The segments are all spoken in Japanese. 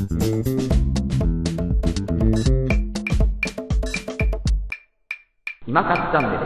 今勝チャンネル。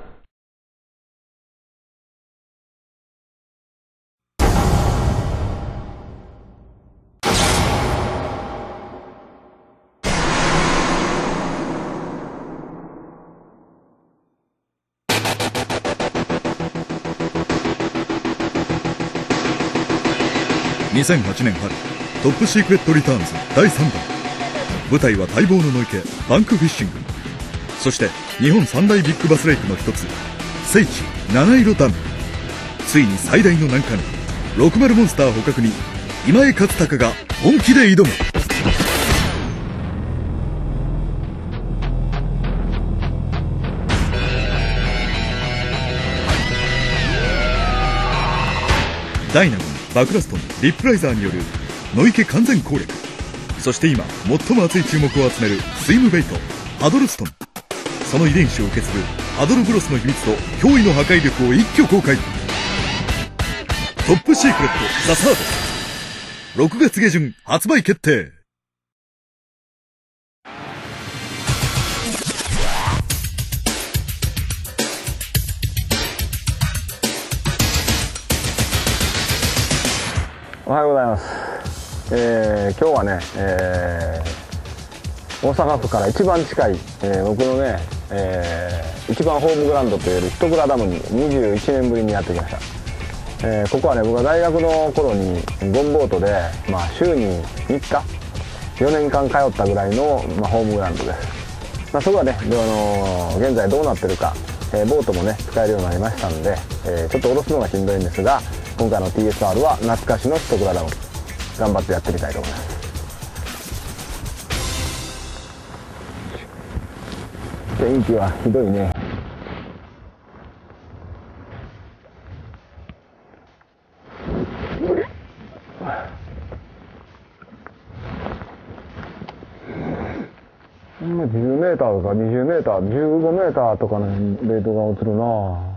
2008年春、トップシークレットリターンズ第3弾。舞台は待望の野池バンクフィッシング、そして日本三大ビッグバスレイクの一つ聖地七色ダム。ついに最大の難関60モンスター捕獲に今江勝孝が本気で挑む。ダイナゴン、バクラストン、リップライザーによる野池完全攻略。そして今最も熱い注目を集めるスイムベイトハドルストン。その遺伝子を受け継ぐハドルブロスの秘密と驚異の破壊力を一挙公開。トップシークレットザ・サード、6月下旬発売決定。 おはようございます。今日はね、大阪府から一番近い、僕のね、一番ホームグラウンドといえる一倉ダムに21年ぶりにやってきました。ここはね、僕が大学の頃にゴンボートで、週に3日4年間通ったぐらいの、ホームグラウンドです。そこはね、現在どうなってるか、ボートもね使えるようになりましたんで、ちょっと下ろすのがしんどいんですが、今回の TSR は懐かしの一倉ダム頑張ってやってみたいと思います。天気はひどいね。10メーターとか20メーター、15メーターとかのレートが映るなぁ。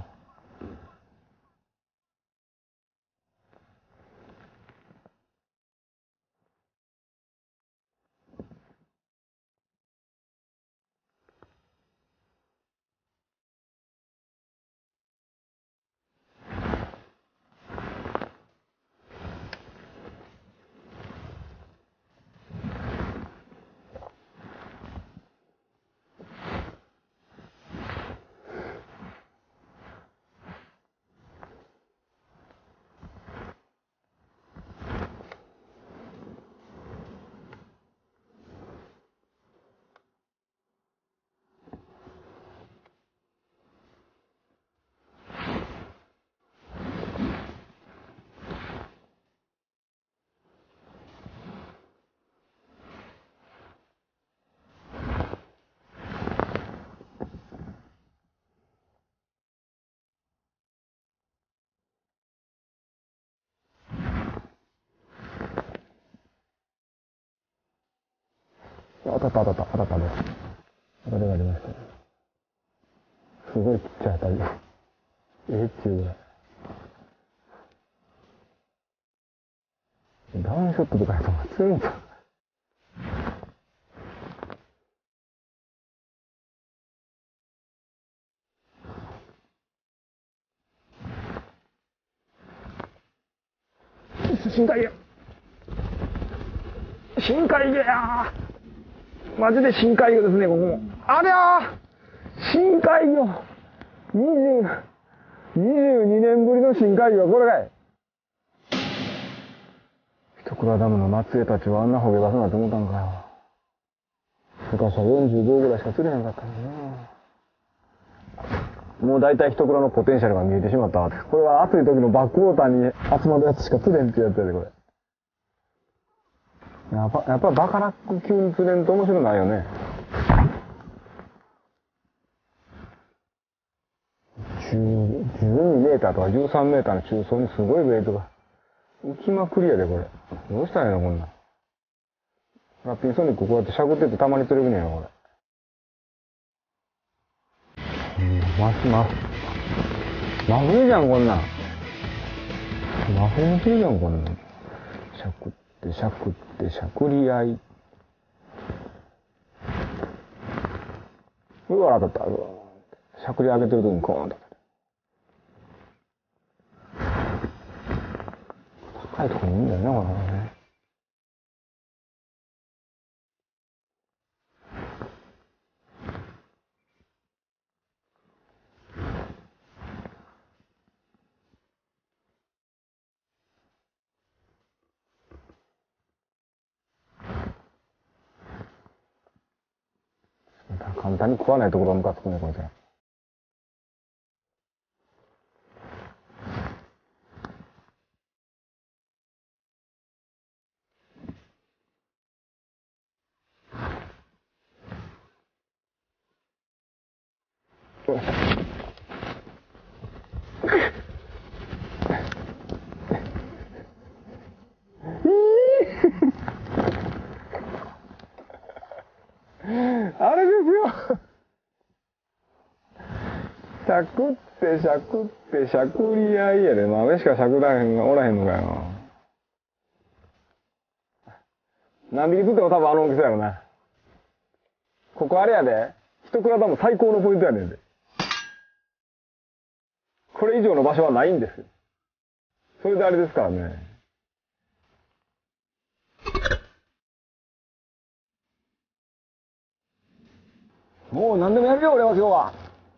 当たったね。当たりがありましたね。すごいちっちゃい当たり。っちゅうぐらい。ダウンショットとかやった方が強いんだ。深海魚。深海魚やー。マジで深海魚ですね、ここも。ありゃー、深海魚。22年ぶりの深海魚はこれかい。一倉ダムの末裔たちはあんなホゲ出すなって思ったんかよ。昔は45ぐらいしか釣れなかったんだな。もう大体一倉のポテンシャルが見えてしまったわ。これは暑い時のバックウォーターに集まるやつしか釣れんってやつやで、これ。やっぱバカラック級に釣れんと面白ないよね。12メーターとか13メーターの中層にすごいベイトが浮きまくりやで、これ。どうしたんやろ、こんなん。ラッピンソニックこうやってしゃくっててたまに釣れるねんよ、これ。真冬じゃん、こんなん。真冬に釣るじゃん、こんなん。しゃくって。 ってしゃくってしゃくり合い。うわ、当たった。しゃくり上げてる時にコーンと。高いとこにいいんだよな、これね。簡単に食わないところがムカつくね、これで。あれですよ。しゃくってしゃくってしゃくり合いやで。豆しかしゃくらへんがおらへんのかよ。何匹釣っても多分あの大きさやろな。ここあれやで。一蔵ダム最高のポイントやねんで。これ以上の場所はないんですよ。それであれですからね。もう何でもやるよ、俺は今日は。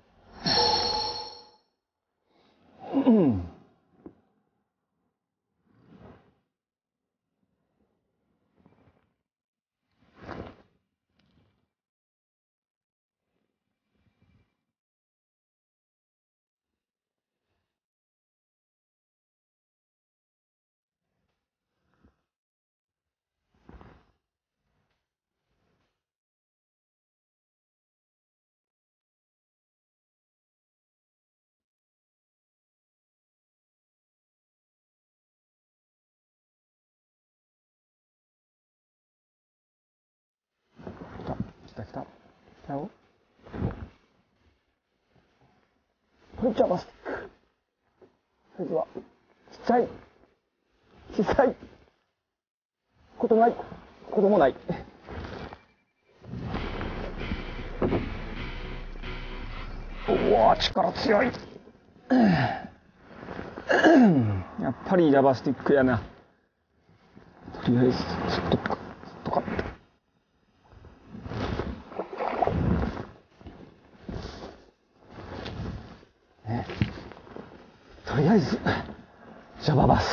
来た来た。来たよ。こんにちは、バスティック。こんにちは。ちっちゃい。小さい。ことない。子供ない。うわ、力強い。やっぱりラバスティックやな。とりあえず、ずっと買って。ね、とりあえず、ジャババス。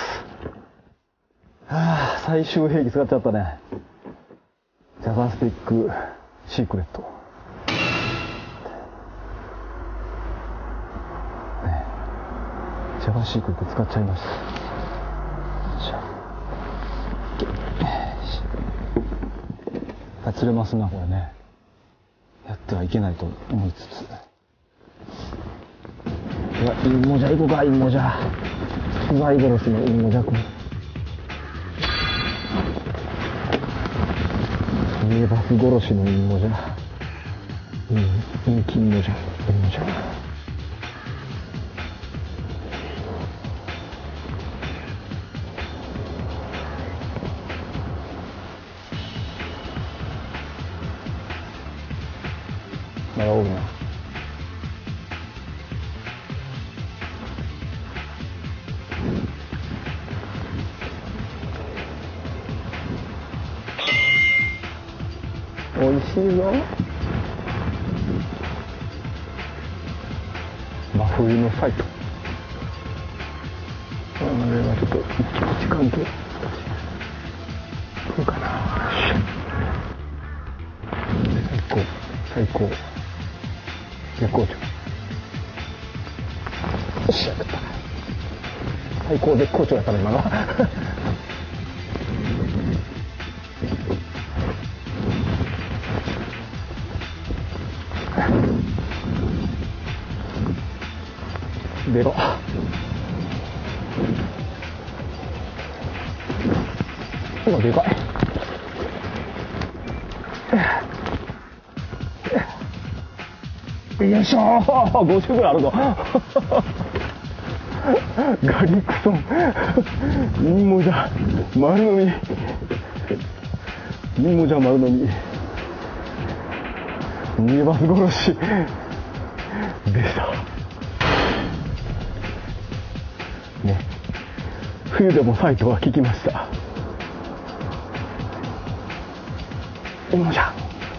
はあ、最終兵器使っちゃったね。ジャバスティックシークレット。ね、ジャバシークレット使っちゃいました。釣れますな、これね。やってはいけないと思いつつ。いや、インモジャ行こうか、インモジャ。奪い殺しのインモジャ君。名バス殺しのインモジャ。インキンモジャ。インモジャ。まだ多いな。おいしいぞ。真冬のサイト。これはちょっと時間と来るかな。最高絶好調。よっしゃ、やった。最高絶好調やったね、今の。出ろ。今でかい。よいしょー、50ぐらいあるぞ。 ガリクソンインモジャ丸飲み、インモジャ丸飲み、逃げバス殺しでしたね。冬でもサイトは聞きました。インモジャ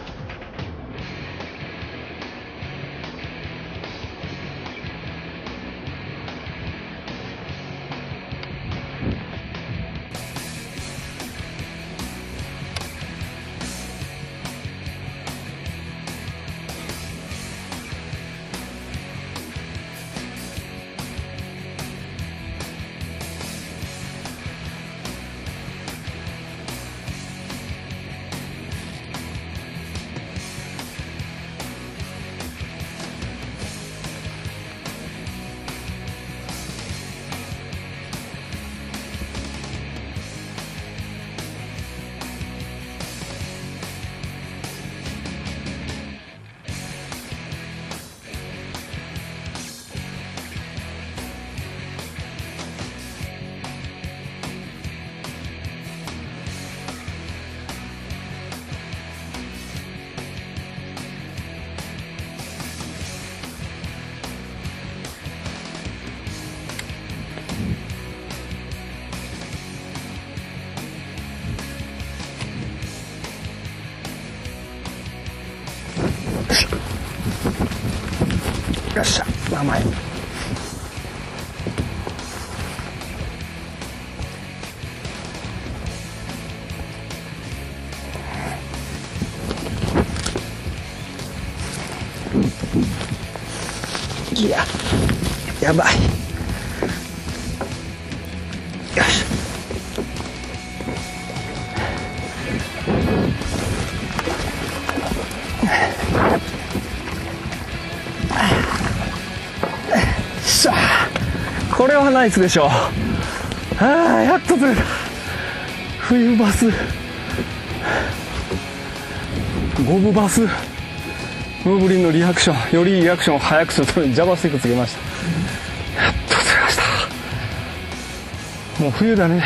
よっしゃ、甘い。いや、やばい。よし。これはナイスでしょう。ああ、やっと釣れた。冬バス、ゴブバス、ムーブリンのリアクション、よりリアクションを速くするためにジャバスティックつけました。やっと釣れました。もう冬だね。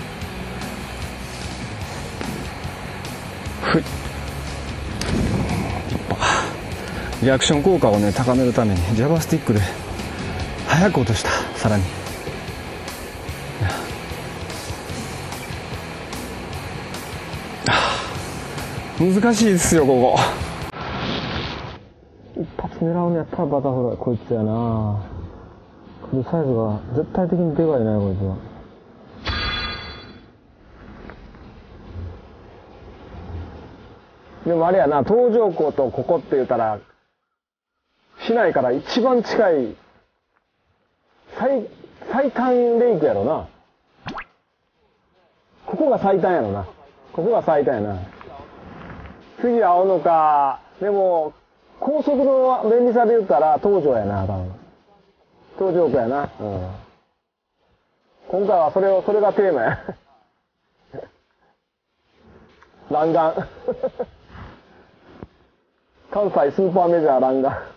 リアクション効果をね高めるためにジャバスティックで早く落とした。さらに難しいですよここ。一発狙うのやったらバタフライこいつやな。これサイズが絶対的にでかいなこいつは。でもあれやな、東条湖とここって言ったら市内から一番近い最短レイクやろな。ここが最短やろな。ここが最短やな。次青野か。でも高速の便利さで言ったら東条やな、多分。東条湖やな。うん。今回はそれがテーマや。弾丸。関西スーパーメジャー弾丸。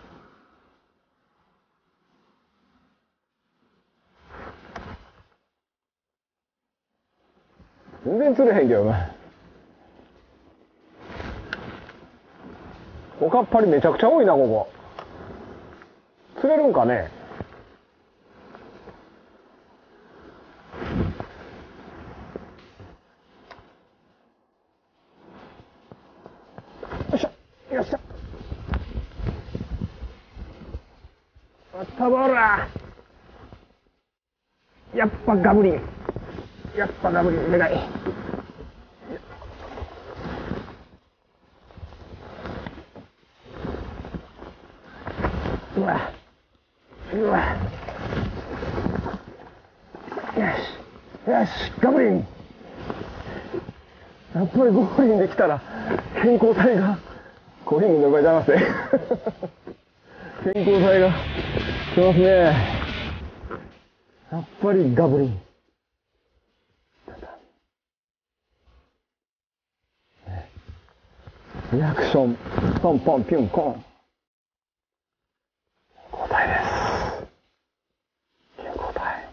全然釣れへんけどな。おかっぱりめちゃくちゃ多いな、ここ。釣れるんかね。よっしゃ、よっしゃ。あったぼーら。やっぱガブリン。やっぱガブリンでかい。うわうわ、よしよし、ガブリン。やっぱりゴブリンできたら健康体がコーヒー飲んでございますね。健康体がきますね。やっぱりガブリン。リアクションポンポンピュンポン。交代です。健康体。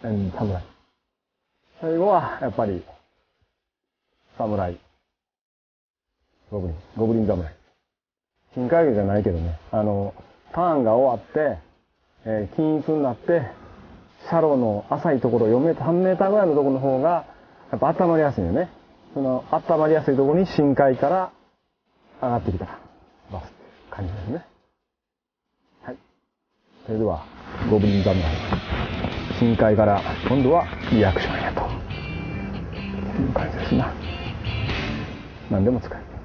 侍。最後は、やっぱり、侍。ゴブリン侍。深海魚じゃないけどね、ターンが終わって、均一になって、シャローの浅いところ、4メーター、3メーターぐらいのところの方が、やっぱ温まりやすいよね。その、温まりやすいところに深海から上がってきたら、バスっていう感じですね。はい。それでは、ゴブリン侍。深海から今度はリアクションへという感じですな。何でも使える。